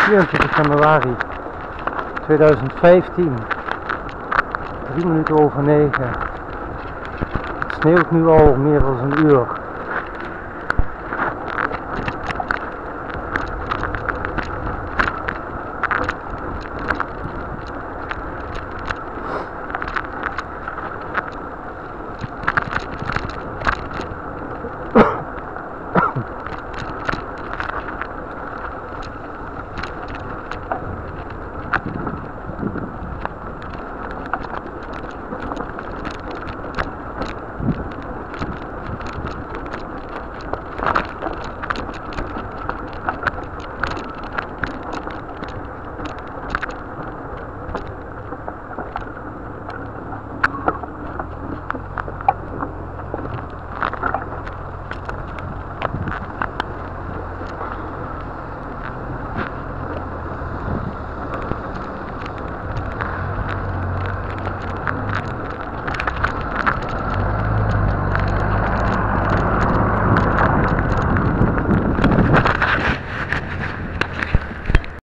24 januari 2015, 3 minuten over 9. Het sneeuwt nu al meer dan een uur.